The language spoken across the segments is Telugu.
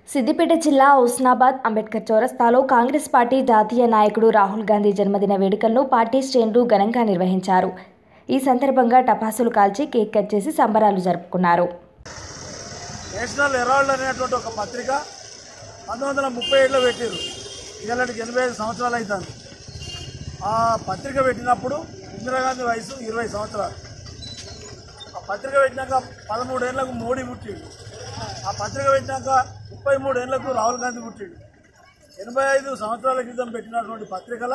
సిద్దిపేట జిల్లా హుస్నాబాద్ అంబేద్కర్ చౌరస్తాలో కాంగ్రెస్ పార్టీ జాతీయ నాయకుడు రాహుల్ గాంధీ జన్మదిన వేడుకలను పార్టీ శ్రేణులు ఘనంగా నిర్వహించారు. ఈ సందర్భంగా టపాసులు కాల్చి కేక్ కట్ చేసి సంబరాలు జరుపుకున్నారు. నేషనల్ హెరాల్డ్ అనేటువంటి ఒక పత్రిక 1937లో పెట్టారు. ఇవాళకి 85 సంవత్సరాలు అవుతుంది. ఆ పత్రిక పెట్టినప్పుడు ఇందిరాగాంధీ వయసు 20 సంవత్సరాలు. ఆ పత్రిక పెట్టినాక 13 ఏళ్లకు మోడీ పుట్టిండు. ఆ పత్రిక పెట్టినాక 33 ఏళ్లకు రాహుల్ గాంధీ పుట్టిండు. 85 సంవత్సరాల క్రితం పెట్టినటువంటి పత్రికల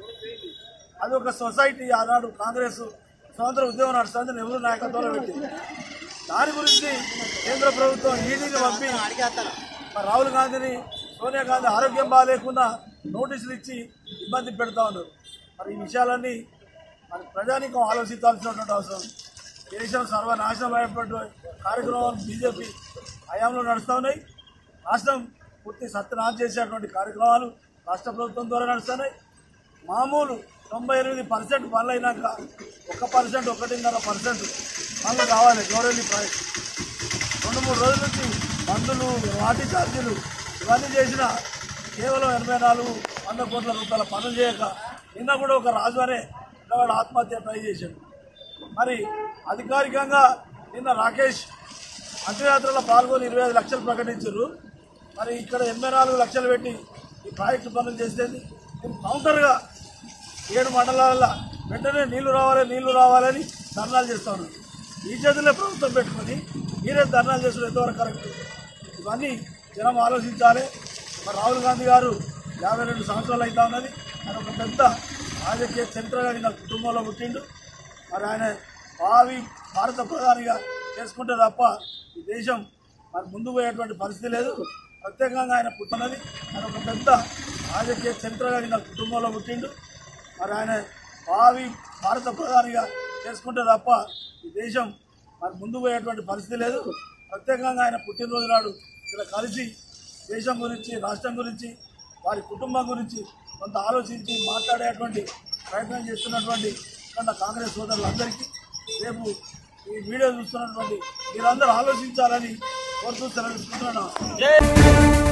అది ఒక సొసైటీ. ఆనాడు కాంగ్రెస్ స్వతంత్ర ఉద్యమం నడుస్తుంది, నెహ్రూ నాయకత్వంలో పెట్టింది. దాని గురించి కేంద్ర ప్రభుత్వం ఈడీని పంపి రాహుల్ గాంధీని, సోనియా గాంధీ ఆరోగ్యం బాగాలేకుండా నోటీసులు ఇచ్చి ఇబ్బంది పెడతా ఉన్నారు. మరి ఈ విషయాలన్నీ మరి ప్రజానీకం ఆలోచించాల్సినటువంటి అవసరం. దేశం సర్వనాశనం అయినటువంటి కార్యక్రమాలు బీజేపీ హయాంలో నడుస్తూ ఉన్నాయి. రాష్ట్రం పూర్తి సత్యనాశనం చేసేటువంటి కార్యక్రమాలు రాష్ట్ర ప్రభుత్వం ద్వారా నడుస్తున్నాయి. మామూలు 98% పనులు అయినాక 1%, 1.5% పనులు కావాలి. గౌరవీ ప్రాజెక్ట్ 2-3 రోజుల నుంచి మందులు, వాటి ఛార్జీలు ఇవన్నీ చేసిన కేవలం 84,100 కోట్ల రూపాయల పనులు చేయక నిన్న కూడా ఒక రాజు అనే పిల్లవాడు ఆత్మహత్య ట్రై చేశాడు. మరి అధికారికంగా నిన్న రాకేష్ అంత్యయాత్రలో పాల్గొని 25 లక్షలు ప్రకటించారు. మరి ఇక్కడ 84 లక్షలు పెట్టి ఈ ప్రాజెక్టు పనులు చేసేది కౌంటర్గా 7 మండలాల వెంటనే నీళ్లు రావాలని ధర్నాలు చేస్తూ ఉన్నారు. ఈ చేతుల్లో ప్రభుత్వం పెట్టుకొని మీరే ధర్నాలు చేస్తున్నారు, ఎంతవరకు కరెక్ట్? ఇవన్నీ జనం ఆలోచించాలి. మరి రాహుల్ గాంధీ గారు 52 సంవత్సరాలు అవుతా ఉన్నది. ఆయన ఒక పెద్ద రాజకీయ చరిత్రగా నా కుటుంబంలో పుట్టిండు. మరి ఆయన భావి భారత ప్రధానిగా చేసుకుంటే తప్ప ఈ దేశం మరి ముందు పోయేటువంటి పరిస్థితి లేదు. ప్రత్యేకంగా ఆయన పుట్టినది. ఆయన ఒక పెద్ద రాజకీయ చరిత్రగా నా కుటుంబంలో పుట్టిండు. మరి ఆయన భావి భారత ప్రధానిగా చేసుకుంటే తప్ప ఈ దేశం మరి ముందు పోయేటువంటి పరిస్థితి లేదు. ప్రత్యేకంగా ఆయన పుట్టినరోజు నాడు ఇక్కడ కలిసి దేశం గురించి, రాష్ట్రం గురించి, వారి కుటుంబం గురించి కొంత ఆలోచించి మాట్లాడేటువంటి ప్రయత్నం చేస్తున్నటువంటి కాంగ్రెస్ సోదరులందరికీ రేపు ఈ వీడియో చూస్తున్నటువంటి మీరందరూ ఆలోచించాలని కోరుతూ సెలవు తీసుకుంటున్నాను.